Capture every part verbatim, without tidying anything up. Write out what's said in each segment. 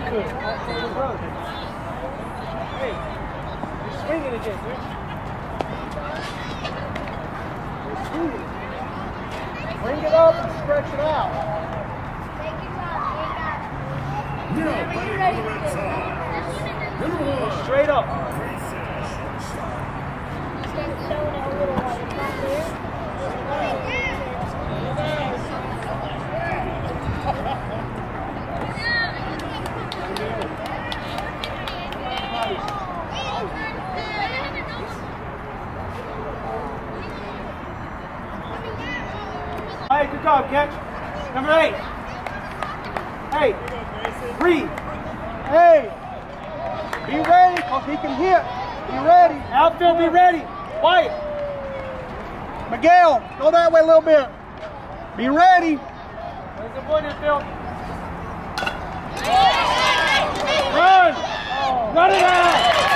good. Hey, you're swinging again, dude. You're swinging. Bring it up and stretch it out. Now playing for the Red Sox, number one. Straight up. Hey, good job, catch. Number eight. Hey, breathe. Hey, be ready, because he can hit. Be ready. Outfield, be ready. Quiet. Miguel, go that way a little bit. Be ready. There's a point infield. Run. Run it out.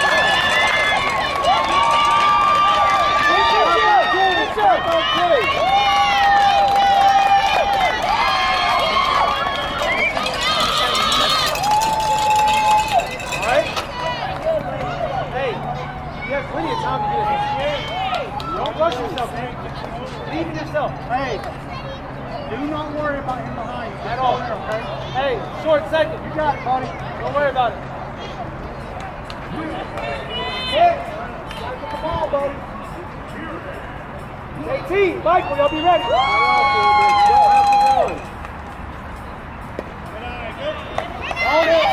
Plenty of time to do this. Don't rush yourself, man. Believe in yourself. Hey, do not worry about him behind you. At all. There, okay? Hey, short second. You got it, buddy. Don't worry about it. Hit. Gotta get the ball, buddy. Hey, T, Michael, y'all be ready. On it.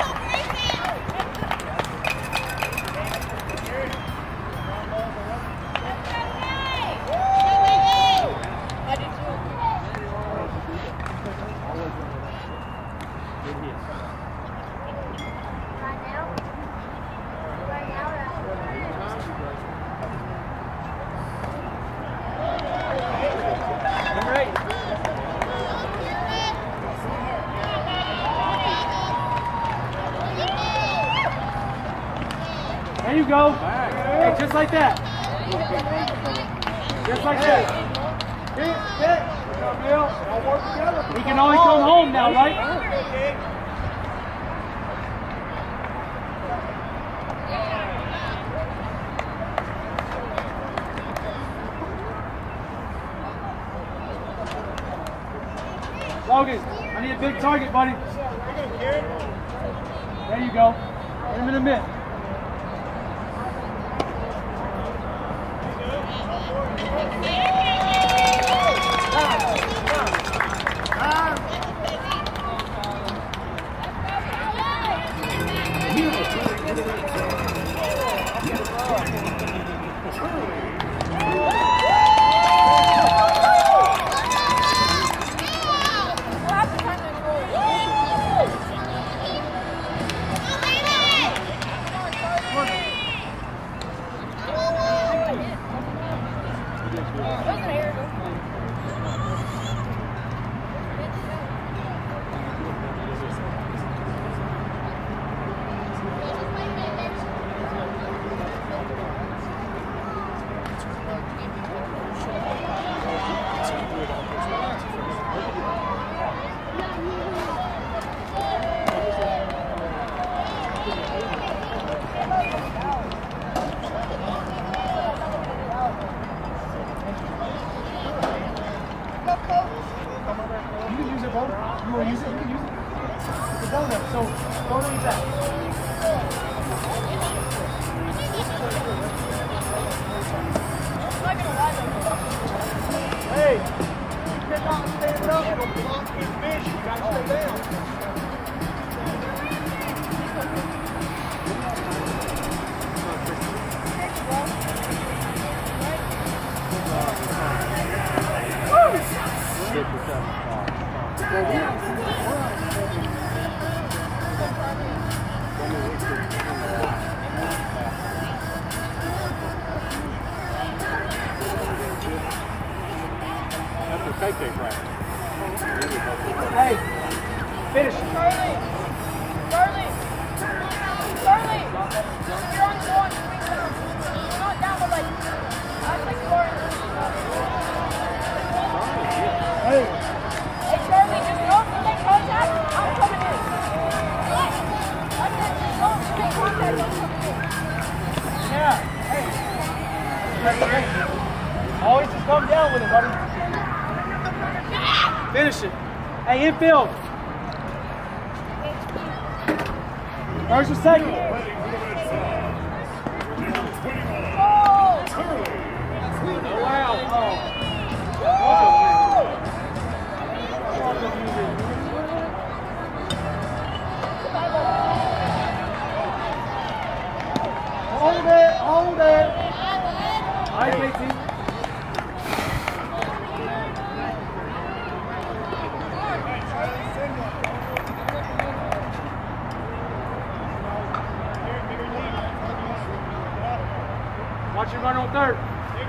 There you go. Hey, just like that. Just like that. Hit, hit. Bill, all work together. We can only come home now, right? Logan, I need a big target, buddy. There you go. Hit him in the mid. Hey, finish. Charlie! Charlie! Charlie! You're on the launch. You're not down the lake. That's like four. Hey! Hey, Charlie, just don't make contact. I'm coming in. Hey, infield. First or second? Playing for the red side. Number twenty-one. Turley. Oh, wow. Oh. Hold it, hold it. All right, K T. Watch your runner on third.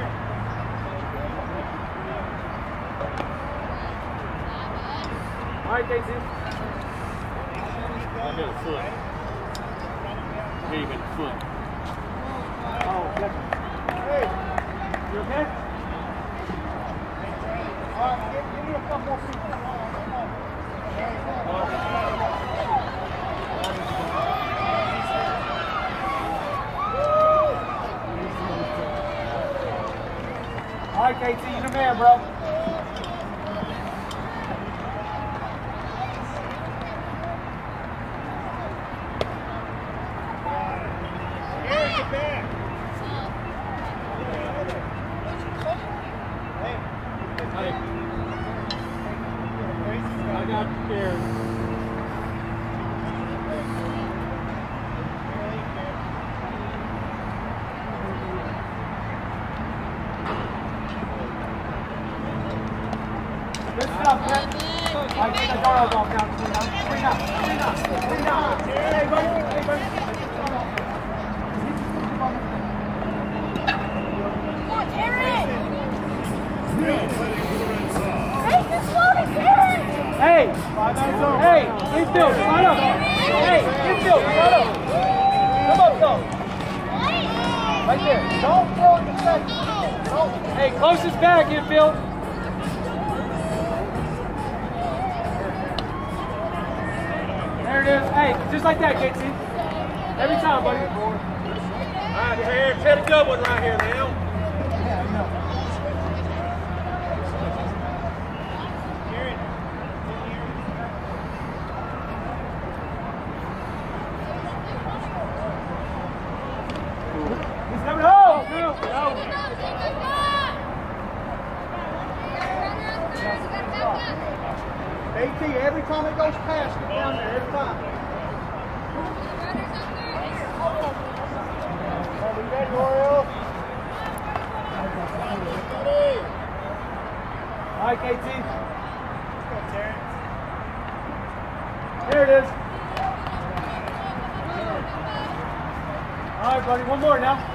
All right, K T. I got a foot. Gave him a foot. Oh, yeah. Hey, you okay? All right, give, give me a couple more people. All right, K T, you the man, bro. I got scared. Good stuff, man. All right, take that guard off now. Clean up, clean up, clean up, clean up. Hey, buddy, hey, buddy. Come on, Terrence! Now playing for the red side. Take this loaded, Terrence! Hey, hey, infield, line up. Hey, infield, line up. Come up, though. Right there. Don't throw it in the second. Don't. Hey, closest back, infield. There it is. Hey, just like that, K T. Every time, buddy. All right, Terrence, hit a good one right here now. He's coming home. No, no. AT, every time it goes past, get down there, every time. Are we ready, Oriole? All right, K T. Let's go, Terrence. There it is. All right, buddy. One more now.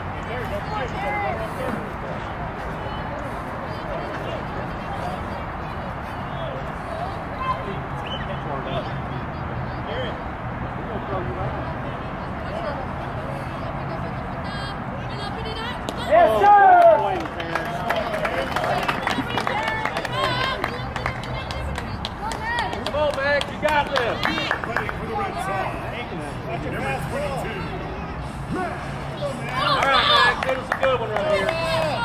Yes, sir. Come on, Max, you got this. Playing for the red side. Number twenty-two. All right, Max, hit us a good one right here.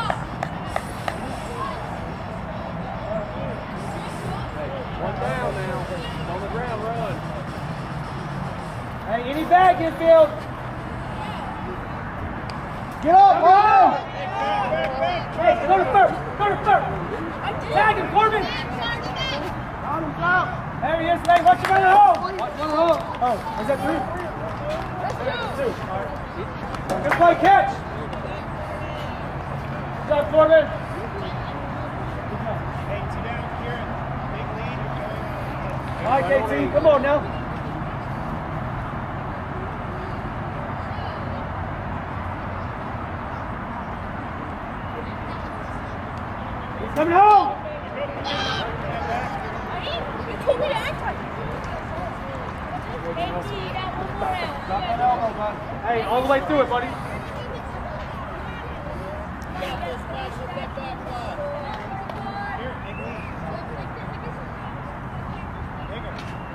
One down now. On the ground, run. Hey, any back infield. Get up, Brian! Hey, go to first. Go to first. Tag him, Corbin. Got him, down. There he is. Hey, watch him run it home. Watch him run it home. Oh, is that three? Two. All right. Good play, catch. Good job, Corbin. Hey, two down, Kieran. Big lead. All right, K T, come on now. He's coming home. You told me to act like Drop that elbow, bud. Hey, all the way through it, buddy. Here, big lead. Bigger.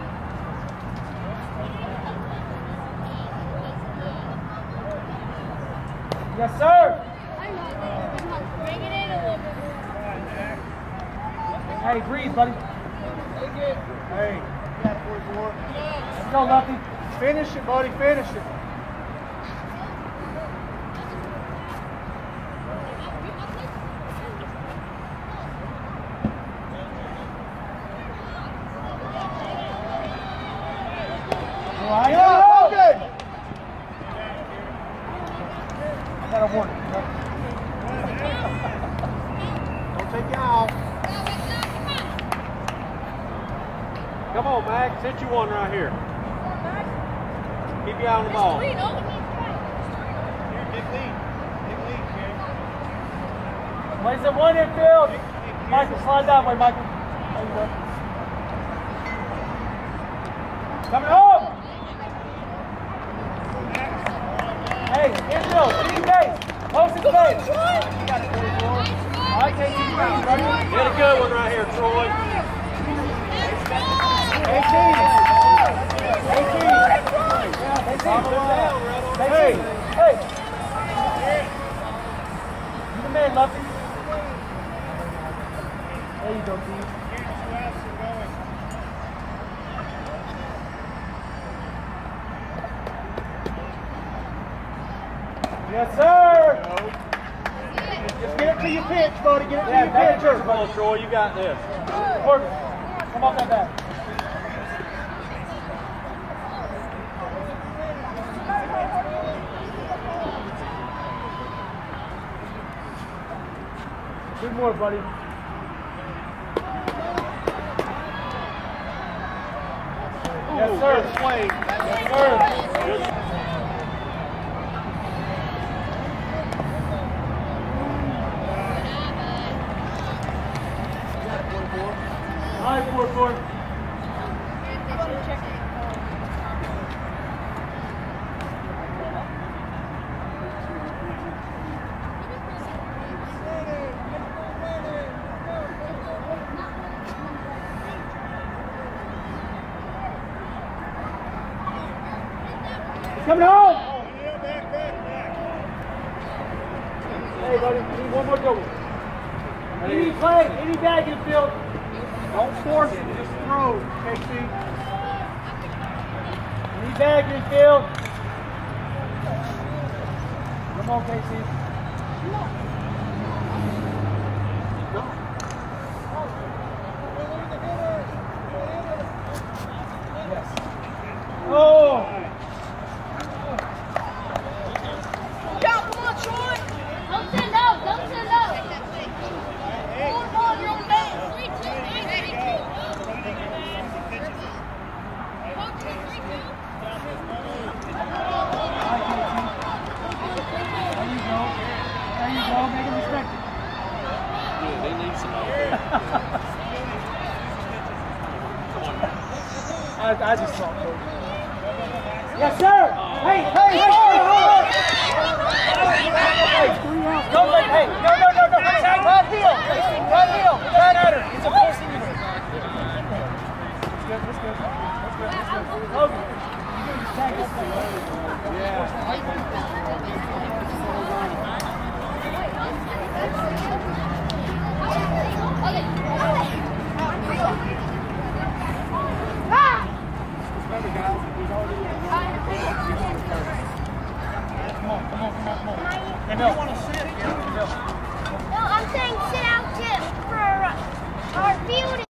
Yes, sir. Bring it in a little bit more. Hey, breathe, buddy. Big Hey, you got forty-four. Let's go, Lucky. Finish it, buddy. Finish it. Right. Yeah, Logan. I got a warning. Don't take you out. Come on, Max. Hit you one right here. Keep your eye on the ball. Here, big lead. Big lead, Jay. Plays it one infield. Michael, slide that way, Michael. There you go. Coming home. Hey, infield, in base. Post in base. You got it, forty-four. All right, K T, you got it, buddy. Get a good one right here, Troy. eighteen. eighteen. Yeah, eighteen. Hey, hey. You the man, Lucky. There you go, Keith. Yes, sir. Just get it to your pitch, buddy. Get it to Yeah, your back pitch. to Come on, Troy. You got this. Corbin, come off that bat. Two more, buddy. Yes, sir. Good swing. Yes, sir. Good. All right, four, four. He's coming home. Hey, buddy, we need one more double. Any play, any bag in the field. Don't force it. Just throw, K C. Any bag in the field. Come on, K C. Yes. Oh! Don't send out, don't send out. Four ball, you're on base. Three, two, nine, three, two. One, two, three, two. There you go. There you go. Make him respect it. Yeah, they need some out there. I, I just saw it. Yes, sir. Hey, hey, hey. Hey, don't let, hey, no, no, no, no. Tag right heel. Right heel. Tag at her. It's a forcing you. That's good, that's good. That's good, that's good. Logan, you can just tag this thing. Come on, come on, come on, come on. Hey, Bill. No, I'm saying sit out tip for our field.